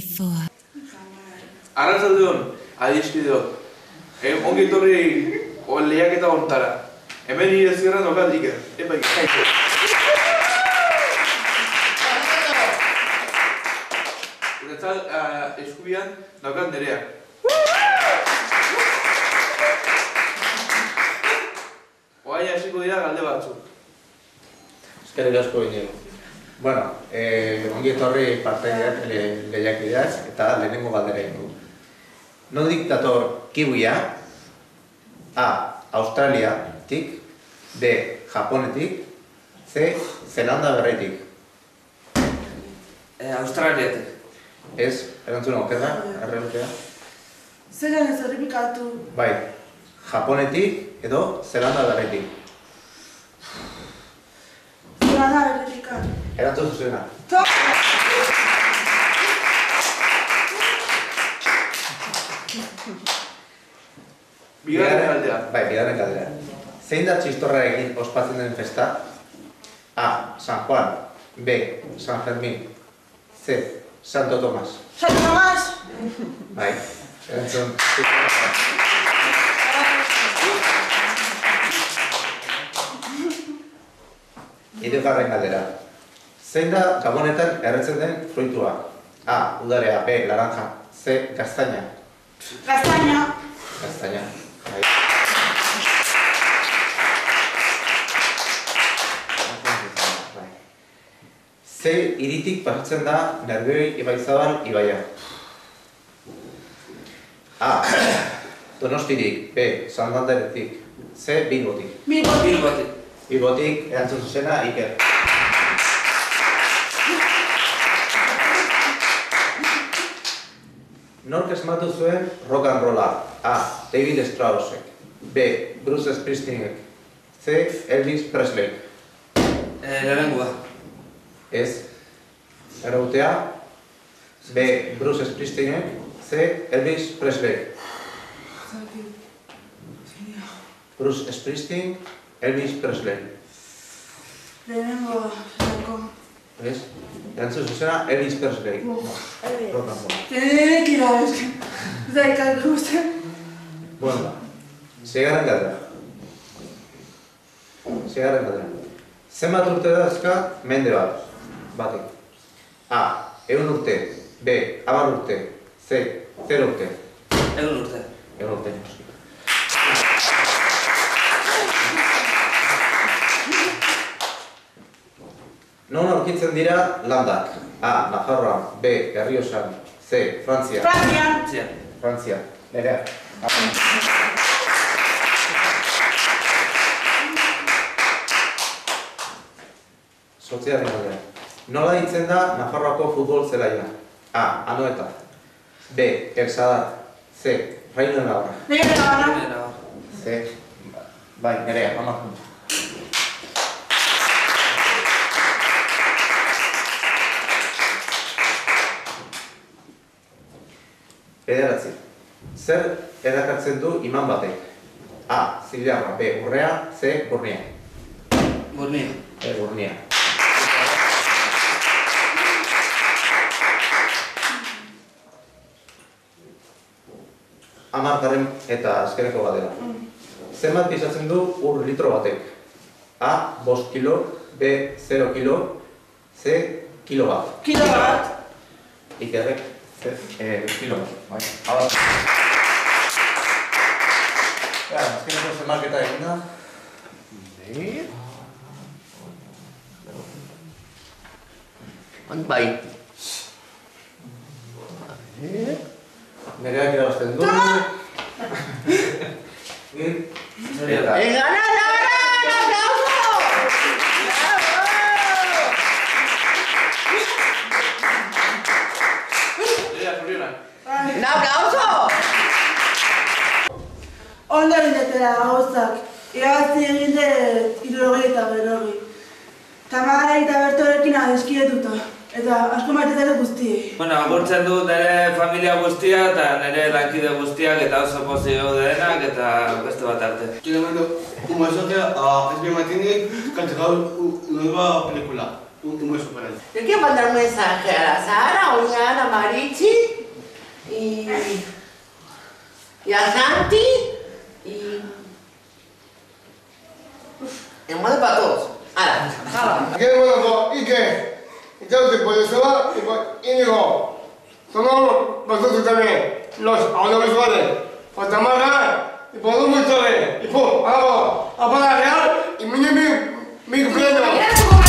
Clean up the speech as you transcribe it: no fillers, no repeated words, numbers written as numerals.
24. Arratzaldeon, adiskideok. Ongi etorri lehiaketa hontara. Hemen nire zirra daukat Iker. Epa Iker. Eta eskubian daukat Nerea. Oain hasiko dira galde batzuk. Eskerrik asko inigo. Bueno, ongi etorri partaideak lehiakideaz eta lehenengo galdera egin du. Nondik dator kiwia? A. Australiatik, B. Japonetik, C. Zelanda Berritik. Australiatik. Ez, erantzuna okerra, errelutea. Zeran ez errepikatu. Bai, Japonetik edo Zelanda Berritik. Zelanda Berritik. Erantzun zuzena. Bigarren galdera. Bai, bigarren galdera. Zein da txistorrarekin ospatzen den festa? A. San Juan, B. San Fermín, C. Santo Tomás. Santo Tomás! Bai, erantzun. Hirugarren galdera. Zein da Gabonetan erretzen den fruitua? A. Udarea, B. Laranja, C. Gaztaina. Gaztaina. Gaztaina. Bai. Ze hiritik pasatzen da Nerbioi Ibaizabal ibaia? A. Donostirik, B. Santanderetik, C. Bilbotik. Bilbotik. Bilbotik, erantzun zuzena, Iker. Nork esmatu zuen rock and rolla? A. David Straussek, B. Bruce Springsteenek, C. Elvis Presley. Lehenengoa. Ez. Erautea. B. Bruce Springsteenek, C. Elvis Presley. Bruce Springsteen, Elvis Presley. Lehenengo. Ez? Erantzun zuzena, Elvis Presley. Rock and roll. Tenek irabezke. Zaikak guzti. Bueno, seigarren galdera. Zenbat urte dauzka mende bat? Batek. A. 100 urte. B. 10 urte. C. 0 urte. 100 urte. 100 urte. Non aurkitzen dira landak? A. Nafarroan. B. Errioxan. C. Frantzia. Frantzia. Nerea. Zortzigarren galdera. Nola ditzen da Nafarroako futbol zelaia? A. Anoeta. B. El Sadar. C. Reino de Navarra. C. Bai, Nerea, mama. Bederatzi. Zer erakartzen du iman batek? A. Zilarra. B. Urrea. C. Burnia. Burnia. Burnia. Hamargarren eta azkeneko galdera. Zenbat pisatzen du ur litro batek? A. 5 kilo. B. 0 kilo. C. Kilo bat. Kilo bat. Ikerrek. Kilo bat. Bai. Hala. Azkeneko zenbaketa egin da. Bai. Nereak irabazten du. Un aplauso! Ondo egindetera gauzak. Irabazti egin dut 60 eta 80. Tamara eta Bertorekin adizkietuta. Eta asko maitetan guztiei. Bueno, agurtzen dut nire familia guztia eta nire lankide guztiak eta oso pozio denak eta beste bat arte. Quiero mandar un mensaje a SB Martínez que ha entregado una nueva película. Un beso para él. Yo quiero mandar un mensaje a la Sara. Oñana, a Marichi y a Santi y más para todos. ¡Hala! ¿Qué bueno? ¿Y qué? Entonces, pues eso va y digo, somos nosotros también, los audiovisuales, pues Tamara, y ponemos mucho de, y pues, vamos a poner real y mi cumpleaños.